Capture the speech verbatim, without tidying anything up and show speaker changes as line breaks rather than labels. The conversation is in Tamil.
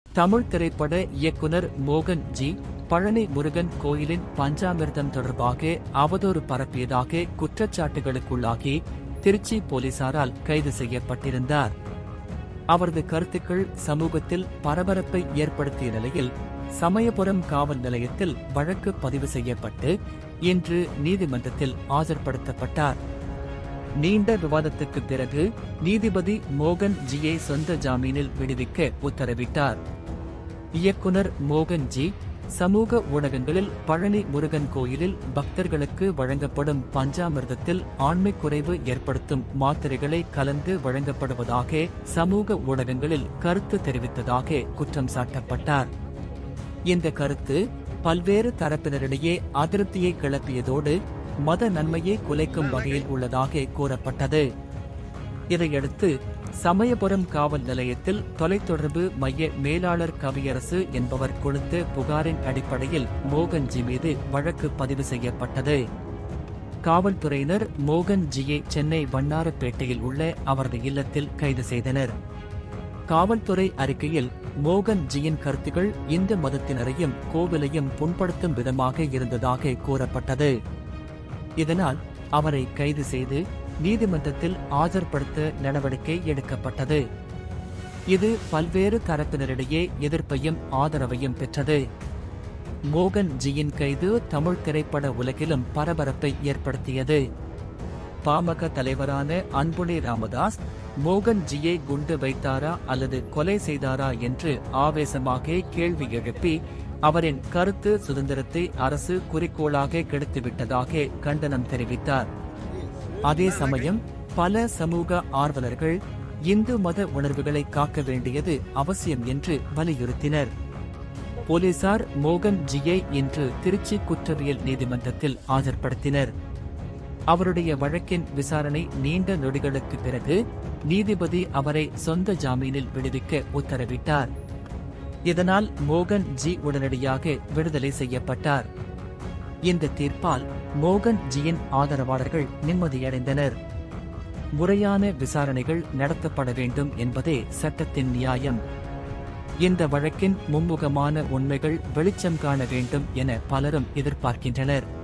தமிழ் திரைப்பட இயக்குனர் மோகன் ஜி பழனி முருகன் கோயிலின் பஞ்சாமிர்தம் தொடர்பாக அவதூறு பரப்பியதாக குற்றச்சாட்டுகளுக்குள்ளாகி திருச்சி போலீசாரால் கைது செய்யப்பட்டிருந்தார். அவரது கருத்துக்கள் சமூகத்தில் பரபரப்பை ஏற்படுத்திய நிலையில் சமயபுரம் காவல் நிலையத்தில் வழக்கு பதிவு செய்யப்பட்டு இன்று நீதிமன்றத்தில் ஆஜர்படுத்தப்பட்டார். நீண்ட விவாதத்துக்கு பிறகு நீதிபதி மோகன் ஜியை சொந்த ஜாமீனில் விடுவிக்க உத்தரவிட்டார். இயக்குனர் மோகன் ஜி சமூக ஊடகங்களில் பழனி முருகன் கோயிலில் பக்தர்களுக்கு வழங்கப்படும் பஞ்சாமிர்தத்தில் ஆண்மைக் குறைவு ஏற்படுத்தும் மாத்திரைகளை கலந்து வழங்கப்படுவதாக சமூக ஊடகங்களில் கருத்து தெரிவித்ததாக குற்றம் சாட்டப்பட்டார். இந்த கருத்து பல்வேறு தரப்பினரிடையே அதிருப்தியை கிளப்பியதோடு மத நன்மையை குலைக்கும் வகையில் உள்ளதாக கூறப்பட்டது. இதையடுத்து சமயபுரம் காவல் நிலையத்தில் தொலைத்தொடர்பு மைய மேலாளர் கவியரசு என்பவர் கொடுத்த புகாரின் அடிப்படையில் மோகன் ஜி மீது வழக்கு பதிவு செய்யப்பட்டது. காவல்துறையினர் மோகன் ஜியை சென்னை வண்ணாரப்பேட்டையில் உள்ள அவரது இல்லத்தில் கைது செய்தனர். காவல்துறை அறிக்கையில் மோகன் ஜியின் கருத்துக்கள் இந்து மதத்தினரையும் கோவிலையும் புண்படுத்தும் விதமாக இருந்ததாக கூறப்பட்டது. இதனால் அவரை கைது செய்து நீதிமன்றத்தில் ஆஜர்படுத்த நடவடிக்கை எடுக்கப்பட்டது. இது பல்வேறு தரப்பினரிடையே எதிர்ப்பையும் ஆதரவையும் பெற்றது. மோகன் ஜியின் கைது தமிழ் திரைப்பட உலகிலும் பரபரப்பை ஏற்படுத்தியது. பாமக தலைவரான அன்புமணி ராமதாஸ் மோகன் ஜியை குண்டு வைத்தாரா அல்லது கொலை செய்தாரா என்று ஆவேசமாக கேள்வி எழுப்பி அவரின் கருத்து சுதந்திரத்தை அரசு குறிக்கோளாக கெடுத்துவிட்டதாக கண்டனம் தெரிவித்தார். அதே சமயம் பல சமூக ஆர்வலர்கள் இந்து மத உணர்வுகளை காக்க வேண்டியது அவசியம் என்று வலியுறுத்தினர். போலீசார் மோகன் ஜியை இன்று திருச்சி குற்றவியல் நீதிமன்றத்தில் ஆஜர்படுத்தினர். அவருடைய வழக்கின் விசாரணை நீண்ட நொடிகளுக்கு பிறகு நீதிபதி அவரை சொந்த ஜாமீனில் விடுவிக்க உத்தரவிட்டார். இதனால் மோகன் ஜி உடனடியாக விடுதலை செய்யப்பட்டார். இந்த தீர்ப்பால் மோகன் ஜியின் ஆதரவாளர்கள் நிம்மதியடைந்தனர். முறையான விசாரணைகள் நடத்தப்பட வேண்டும் என்பதே சட்டத்தின் நியாயம். இந்த வழக்கின் மும்முகமான உண்மைகள் வெளிச்சம் காண வேண்டும் என பலரும் எதிர்பார்க்கின்றனர்.